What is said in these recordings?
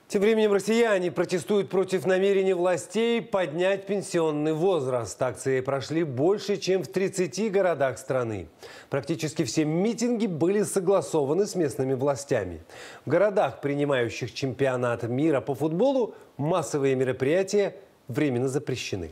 Тем временем россияне протестуют против намерения властей поднять пенсионный возраст. Акции прошли больше, чем в 30 городах страны. Практически все митинги были согласованы с местными властями. В городах, принимающих чемпионат мира по футболу, массовые мероприятия временно запрещены.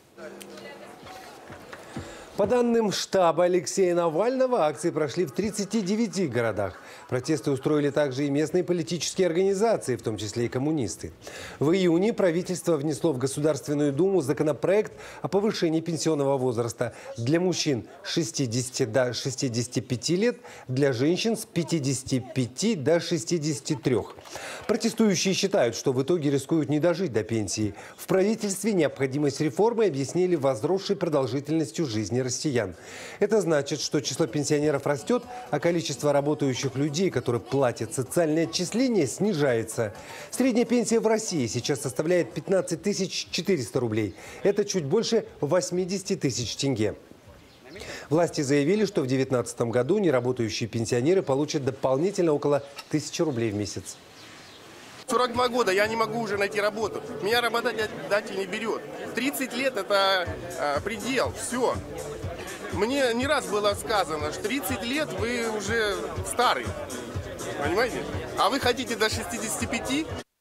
По данным штаба Алексея Навального, акции прошли в 39 городах. Протесты устроили также и местные политические организации, в том числе и коммунисты. В июне правительство внесло в Государственную Думу законопроект о повышении пенсионного возраста для мужчин с 60 до 65 лет, для женщин с 55 до 63. Протестующие считают, что в итоге рискуют не дожить до пенсии. В правительстве необходимость реформы объяснили возросшей продолжительностью жизни россиян. Это значит, что число пенсионеров растет, а количество работающих людей, которые платят социальные отчисления, снижается. Средняя пенсия в России сейчас составляет 15 400 рублей. Это чуть больше 80 тысяч тенге. Власти заявили, что в 2019 году неработающие пенсионеры получат дополнительно около 1000 рублей в месяц. 42 года, я не могу уже найти работу. Меня работодатель не берет. 30 лет – это предел, все. Мне не раз было сказано, что 30 лет вы уже старый, понимаете? А вы хотите до 65?